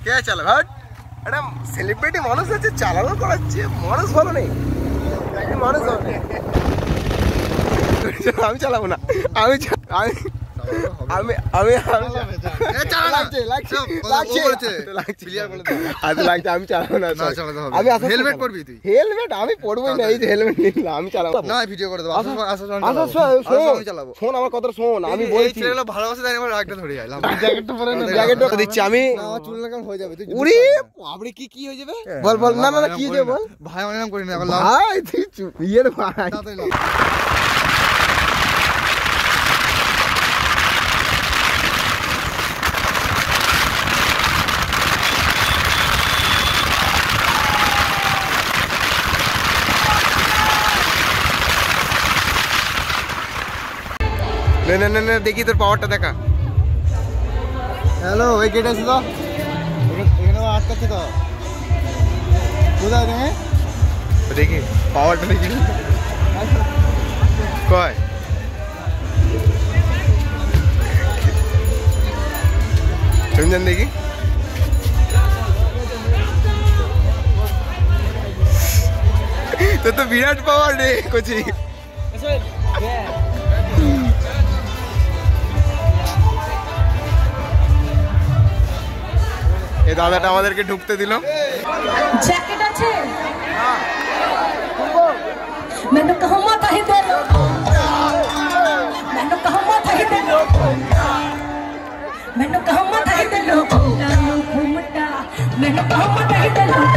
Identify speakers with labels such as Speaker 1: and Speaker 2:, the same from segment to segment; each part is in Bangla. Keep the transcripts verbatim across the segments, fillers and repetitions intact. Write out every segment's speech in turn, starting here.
Speaker 1: কে চালাবে? হট, এটা সেলিব্রিটি মানুষ আছে, চালানো করাচ্ছে, মানুষ ভালো নেই, মানুষ ভালো নেই। আমি চালাবো না, আমি আমি আমি আমি লাগছে লাগছে লাগছে লাগছে আমি চালাবো না। আমি হেলমেট পরবি তুই? হেলমেট আমি পরবোই না, এই যে হেলমেট নিলাম আমি চালাবো না। ভিডিও করে দেবো, শোন আমার কথা শোন, আমি বলছি ভালোবাসা দেয় আমার রাগটা ধরে যায়। জ্যাকেটটা পরে না, জ্যাকেটটা দিচ্ছি আমি। আমার চুল লাগাম হয়ে যাবে। উড়ি আপনি কি কি হয়ে যাবে বল বল। না না কি হয়ে যাবে বল ভাই, আমার নাম করি না ভাই, তুই চুপ ইয়ের ভাই। না না না না দেখি তোর পাওয়ারটা দেখা। হ্যালো, ওই গেট আছে তো, এখানে আটকাচ্ছে তো, কোথায় তুমি? দেখি পাওয়ারটা দেখি কয়। শুনছেন দেখি, তোর তো বিরাট পাওয়ার রে কোচি। এই দাদাটা আমাদেরকে ঢুকতে দিল।
Speaker 2: জ্যাকেট আছে? मैंने कहा मत ही दे लो, मैंने कहा मत ही दे लो, मैंने कहा मत ही दे लो घूमटा, मैंने कहा मत ही दे लो।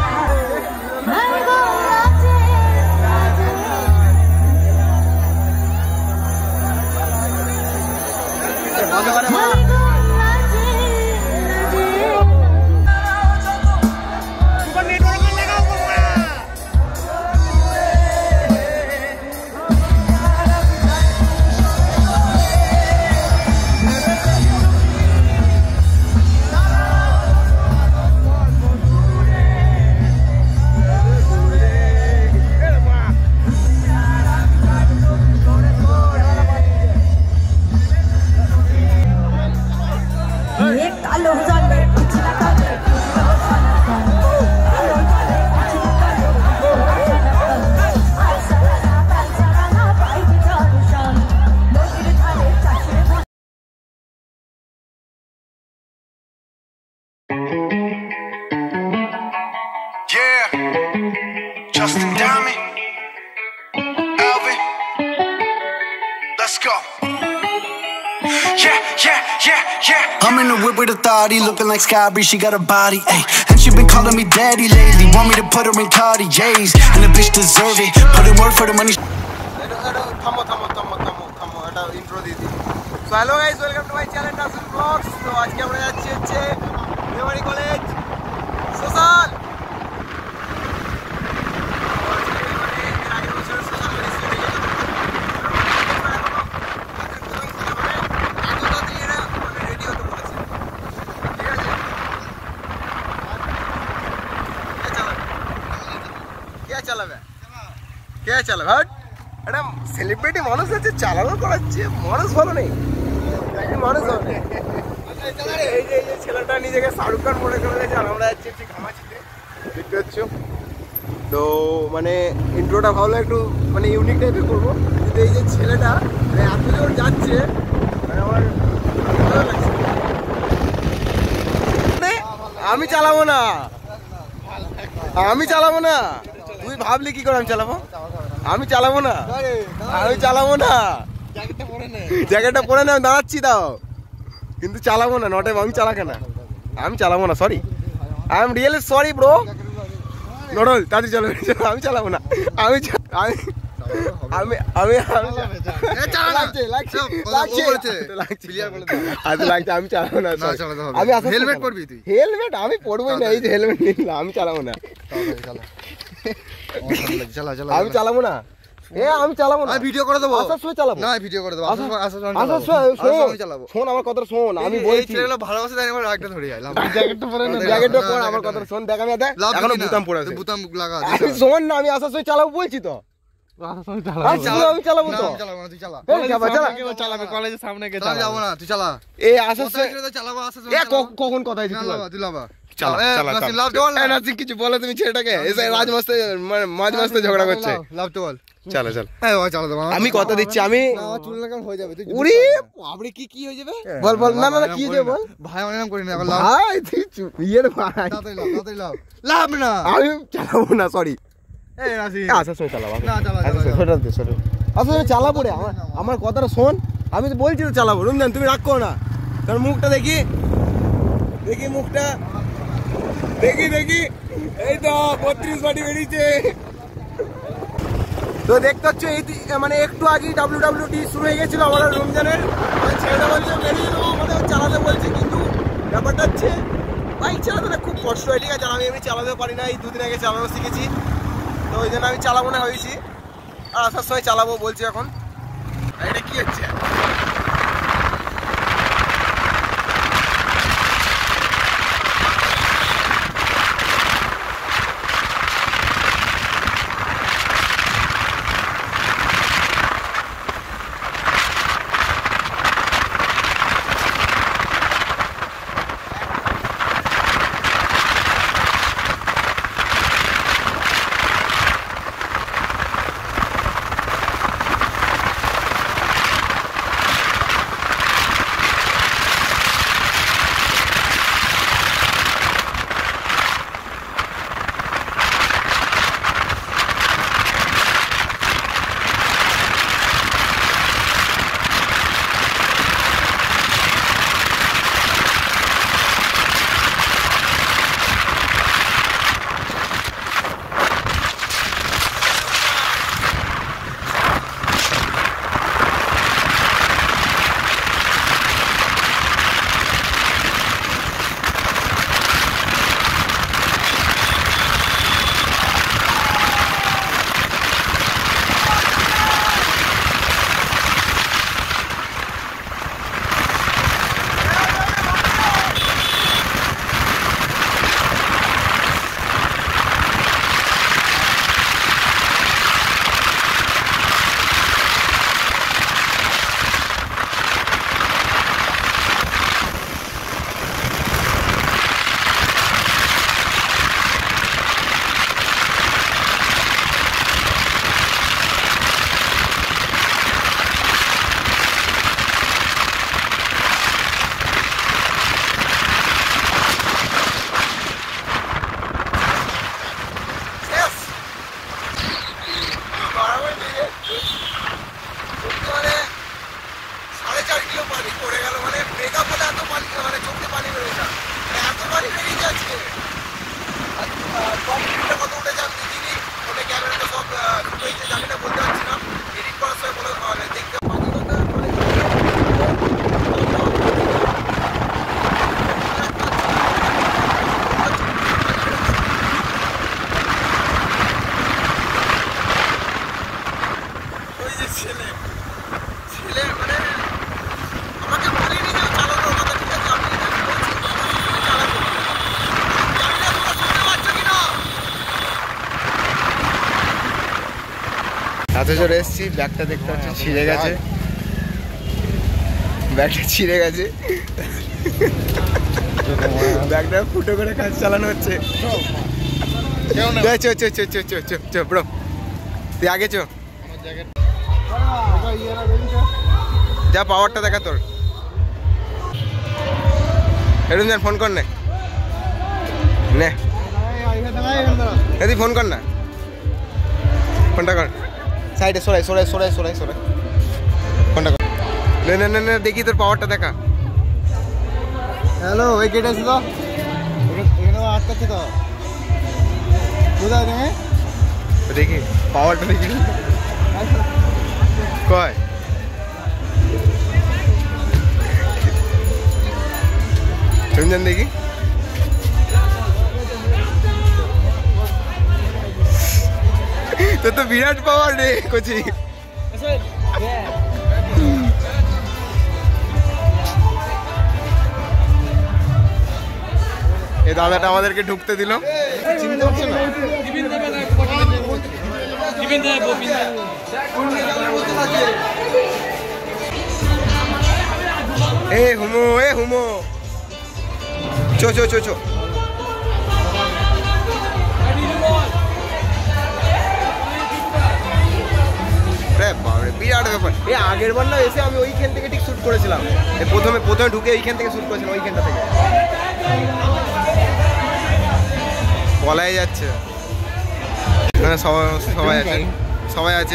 Speaker 3: Justin Diamond, Alvin, let's go. Yeah, yeah, yeah, yeah. I'm in the whip with authority, looking like Skybree, she got a body, ayy. And she been calling me daddy lately, want me to put her in Cartiers, and the bitch deserve it, put in work for the money.
Speaker 1: থামো থামো থামো থামো থামো, এটা ইন্ট্রো দিয়ে দিই। So hello guys, welcome to my channel tassel blogs. তো আজকে আমরা যাচ্ছি হচ্ছে মেমারি কলেজ সোশ্যাল। কে চালাবে? হট, এটা সেলিব্রিটি মানুষ আছে, চালানো করাচ্ছে, মানুষ ভালো নেই, মানুষ ভালো নেই। এই যে এই যে ছেলেটা নিজেকে শাহরুখ খান মনে করে গেছে, আর আমরা যাচ্ছি একটু ঘামাচিতে, দেখতে পাচ্ছ। তো মানে ইন্ট্রোটা ভালো একটু মানে ইউনিক টাইপের করবো, কিন্তু এই যে ছেলেটা এত জোর যাচ্ছে আমার ভালো লাগছে। আমি চালাবো না, আমি চালাবো না, তুই ভাবলি কি করে আমি চালাবো? আমি চালাবো না, আমি চালাবো না, জ্যাকেটটা পরে না, আমি দাঁড়াচ্ছি তাও, কিন্তু চালাবো না। নটে আমি চালাকে না, আমি চালাবো না, sorry, I am really sorry bro. নটল তাড়াতাড়ি চলো, আমি চালাবো না, আমি আমি আমি আমি লাগছে লাগছে লাগছে লাগছে আমি চালাবো না। আমি হেলমেট পরবি তুই? হেলমেট আমি পরবোই না, এই যে হেলমেট নিলাম, আমি চালাবো না, আমি চালাবো না। এ আমি চালাবো না, ভিডিও করে দেবো, আসার সময় চালাবো। না ভিডিও করে দেবো, আসার সময় আমি চালাবো। শোন আমার কথা শোন, আমি বলছি ভালোবাসা দেয় আমার রাগটা ধরে যায়। জ্যাকেটটা পরে না, জ্যাকেটটা পরে আমার কথা শোন, দেখ আমি দেখ এখনো বুতাম পড়ে আছে, বুতাম লাগা। শোন না, আমি আসার সময় চালাবো বলছি তো, আমি চালাবো তো
Speaker 4: চালাবে কলেজের সামনে গিয়ে
Speaker 5: যাবো না তুই চালা
Speaker 1: এই আসার
Speaker 5: চালাবো আসার
Speaker 1: কখন কথা হয়েছে
Speaker 5: তুই লাভা
Speaker 1: চালা চালা চালা কিছু বলো তুমি ছেলেটাকে এসে রাজ মাস্তে মাঝ মাস্তে ঝগড়া করছে
Speaker 5: লাভ তো বল
Speaker 1: চলো চলো
Speaker 5: হ্যাঁ চালা দেবো
Speaker 1: আমি কথা দিচ্ছি আমি
Speaker 5: চুল লাগান হয়ে যাবে তুই
Speaker 1: উড়ি আপনি কি কি হয়ে যাবে বল বল না না কি হয়ে যাবে বল
Speaker 5: ভাই অনেক করি না লাভ
Speaker 1: ভাই তুই চুপ ইয়ের ভাই
Speaker 5: তাড়াতাড়ি লাভ তাড়াতাড়ি লাভ লাভ না
Speaker 1: আমি চালাবো না সরি
Speaker 5: এই রাশি
Speaker 1: আচ্ছা সরি চালাবো
Speaker 5: না চালা
Speaker 1: আচ্ছা সরি দে সরি আচ্ছা আমি চালাবো রে আমার আমার কথাটা শোন আমি তো বলছি তো চালাবো রুমজান তুমি রাগ করো না তোর মুখটা দেখি দেখি মুখটা দেখি দেখি এই তো বত্রিশ বাটি বেরিয়েছে তো দেখতে হচ্ছে এই মানে একটু আগে ডাব্লিউ ডাব্লিউ টি শুরু হয়ে গেছিল আমাদের রমজানের ছেলেটা বলছে বেরিয়ে দেবো মানে চালাতে বলছে কিন্তু ব্যাপারটা হচ্ছে বাইক চালাতে না খুব কষ্ট হয় ঠিক আছে আমি এমনি চালাতে পারি না এই দুদিন আগে চালানো শিখেছি তো ওই জন্য আমি চালাবো না হয়েছি আর আসার সময় চালাবো বলছি এখন এটা কি হচ্ছে হাতে চলে এসেছি ব্যাগটা দেখতে পাচ্ছি ছিঁড়ে গেছে ব্যাগটা ছিঁড়ে গেছে ব্যাগটা ফুটো করে কাজ চালানো হচ্ছে ব্রো তুই আগে চো যা পাওয়ারটা দেখা তোর এরকম যান ফোন কর নে নে ফোন কর না ফোনটা কর সাইডে সরাই সরাই সরাই সরাই সরাই ফোনটা কর নে নে নে নে দেখি তোর পাওয়ারটা দেখা হ্যালো ওই গেট আছে তো এখানে আটকাচ্ছে তো কোথায় তুমি দেখি পাওয়ারটা দেখি কয় শুনছেন দেখি তো তো বিরাট পাওয়ার রে কোচি এই দাদাটা আমাদেরকে ঢুকতে দিল চিনতে পারছো না এ হুমো এ হুমো চো চো চো চো বিরাট ব্যাপার। এই আগের বার না এসে আমি ওইখান থেকে ঠিক শুট করেছিলাম, প্রথমে প্রথমে ঢুকে এইখান থেকে শুট করেছিলাম, ওইখানটা থেকে। বলাই যাচ্ছে মানে সবাই সবাই আছে সবাই আছে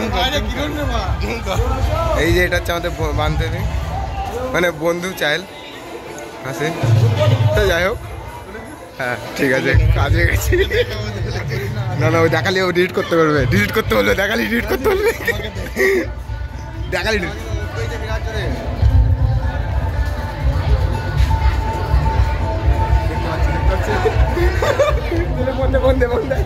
Speaker 1: এই যে এটা হচ্ছে আমাদের বান্ধবী মানে বন্ধু চাইল আছে তো, যাই হোক হ্যাঁ ঠিক আছে কাজে গেছি। না না ওই দেখালি ও ডিলিট করতে পারবে, ডিলিট করতে বলবে, দেখালি ডিলিট করতে বলবে, দেখালি বন্ধে বন্ধে বন্ধে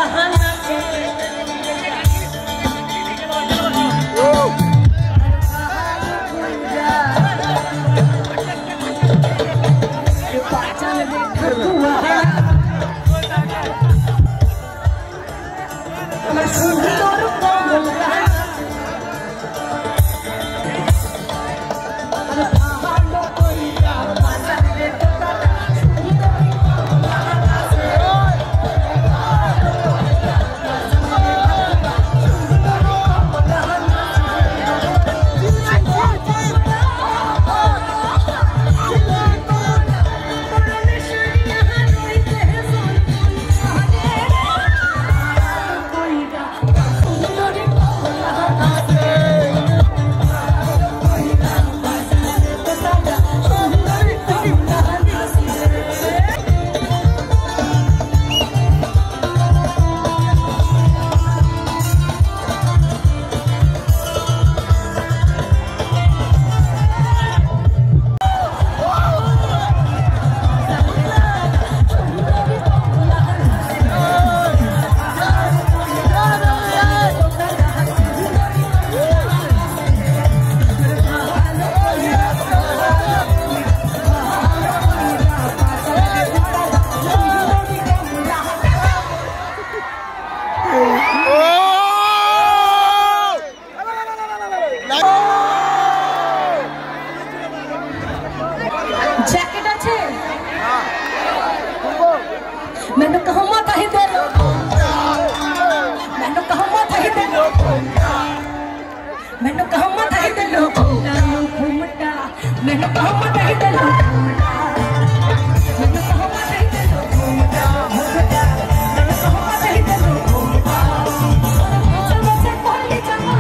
Speaker 2: गहना के पाचन देख हुआ मैं सुंदर कोमल जैकेट আছে मैंने कहा मत ही दे लो मैंने कहा मत ही दे लो मैंने कहा मत ही दे लो घूमटा मैंने कहा मत ही दे लो मैंने कहा मत ही दे लो घूमटा मैंने कहा मत ही दे लो घूमटा चलो से कोई जमा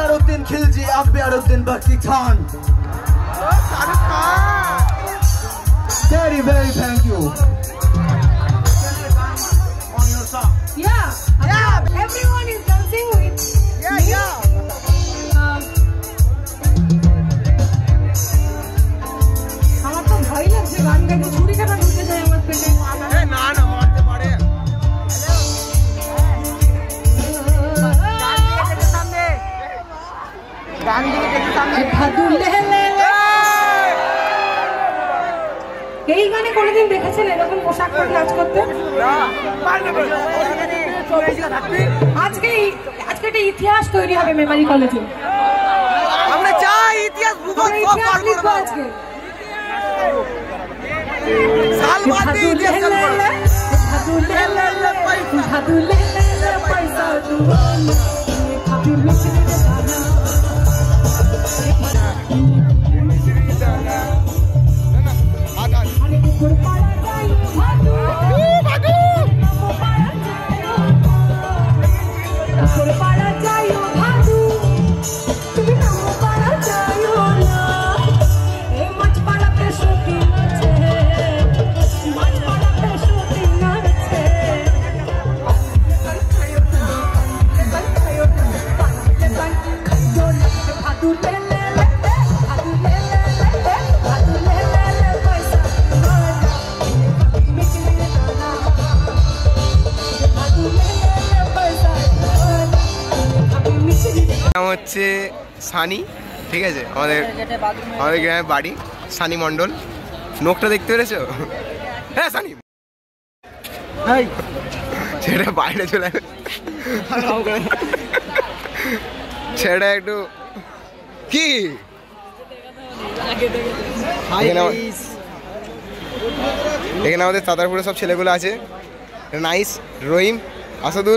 Speaker 6: Abiaruddin Khilji, Abiaruddin Bhakti Khan. Very, very thank you.
Speaker 2: Yeah, yeah. Everyone is dancing with. Yeah, me. yeah. Um, আমার তো ভয় লাগছে গান গাইতে, ছুরি কাটা ঢুকে যায় আমার পেটে।
Speaker 1: না না মারতে পারে। গান দিয়ে দেখতে সামনে।
Speaker 2: ভাদু লে লে লে। এই গানে কোনোদিন দেখেছেন এরকম পোশাক পরে নাচ করতে? আজকে আজকে একটা ইতিহাস তৈরি হবে মেমারি কলেজে।
Speaker 1: আমরা চাই ইতিহাস ভূগোল সব
Speaker 2: লিখবো আজকে।
Speaker 1: সাল বাদ দিয়ে ইতিহাস করব।
Speaker 2: ভাদু লে লে লে পয়সা, ভাদু লে লে লে পয়সা দুয়া খাবি মিষ্টি দানা।
Speaker 1: নাম হচ্ছে সানি, ঠিক আছে, আমাদের আমাদের গ্রামের বাড়ি সানি মণ্ডল। নোকটা দেখতে পেরেছো? হ্যাঁ সানি, ছেলেটা বাইরে চলে ছেলেটা একটু কি এখানে আমাদের তাতারপুরে সব ছেলেগুলো আছে, নাইস, রহিম, আসাদুল।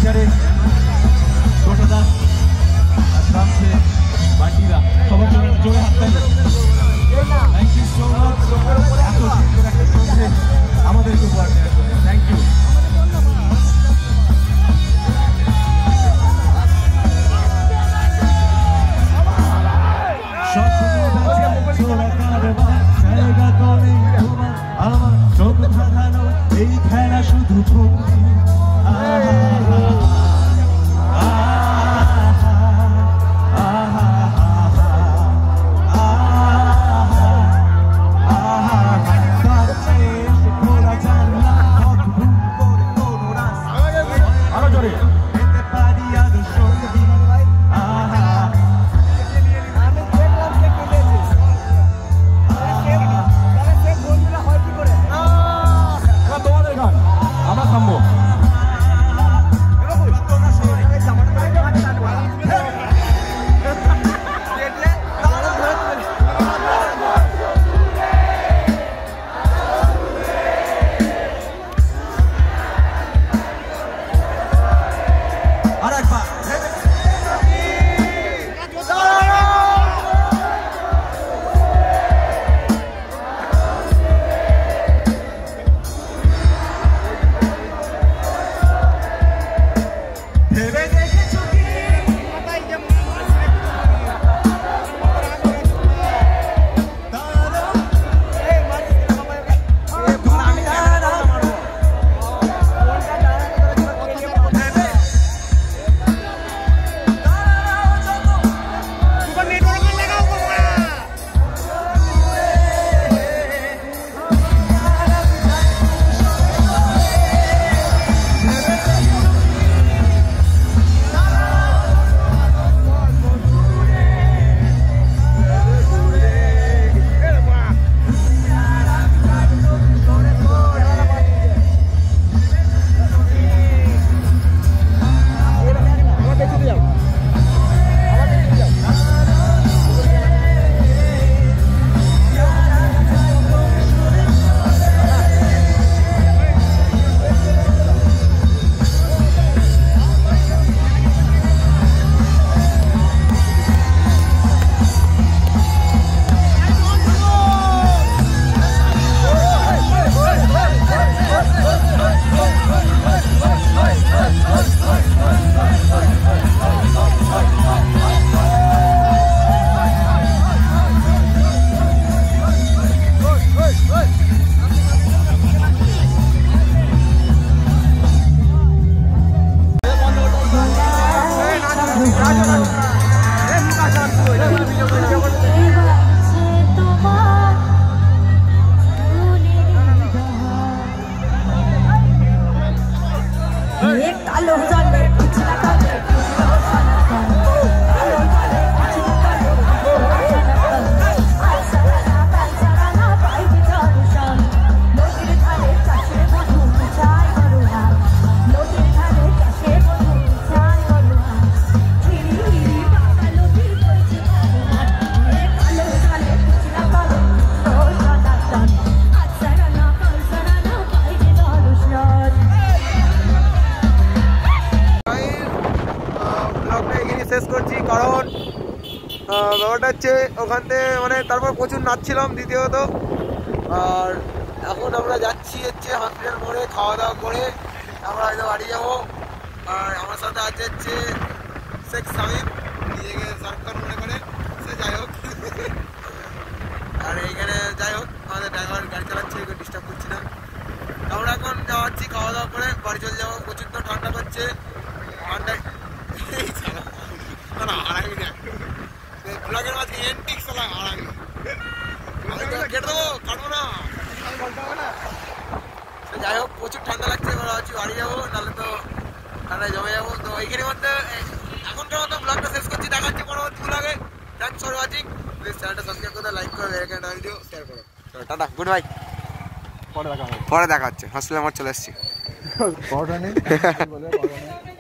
Speaker 6: টিচারে ছোটদা নামছে বান্ডিরা সবার জন্য জোরে হাততালি থ্যাংক ইউ সো মাচ এত সুন্দর একটা কনসেপ্ট আমাদেরকে উপহার দেওয়ার জন্য থ্যাংক ইউ আমার চোখ ধাঁধানো এই খেলা শুধু ভঙ্গি আরো জোরে আমরা থামবো আর একবার
Speaker 1: শেষ করছি কারণ ব্যাপারটা হচ্ছে ওখান থেকে মানে তারপর প্রচুর নাচছিলাম দ্বিতীয়ত। আর এখন আমরা যাচ্ছি হচ্ছে হসপিটাল মোড়ে খাওয়া দাওয়া করে আমরা হয়তো বাড়ি যাবো। আর আমার সাথে আছে হচ্ছে শেখ সামিম, নিজেকে সরকার মনে করে, সে যাই হোক। আর এইখানে যাই হোক আমাদের ড্রাইভার গাড়ি চালাচ্ছে, কেউ ডিস্টার্ব করছি না। আমরা এখন যাচ্ছি খাওয়া দাওয়া করে বাড়ি চলে যাবো। প্রচুর তো ঠান্ডা করছে, ঠান্ডায় হারাবি না ব্লগের মাঝে এন্টিক সালা হারাবি, কেটে দেবো, কাটবো না। যাই হোক প্রচুর ঠান্ডা লাগছে, এবার ভাবছি বাড়ি যাবো, নাহলে তো ঠান্ডায় জমে যাবো। তো এইখানে মধ্যে এখনকার মতো ব্লগটা শেষ করছি, দেখাচ্ছি পরবর্তী ব্লগে। থ্যাংকস ফর ওয়াচিং, প্লিজ চ্যানেলটা সাবস্ক্রাইব করে লাইক করো, এখানে ভিডিও শেয়ার করো। টাটা, গুড বাই, পরে দেখা পরে দেখা হচ্ছে। হসপিটালে আমার চলে এসেছি।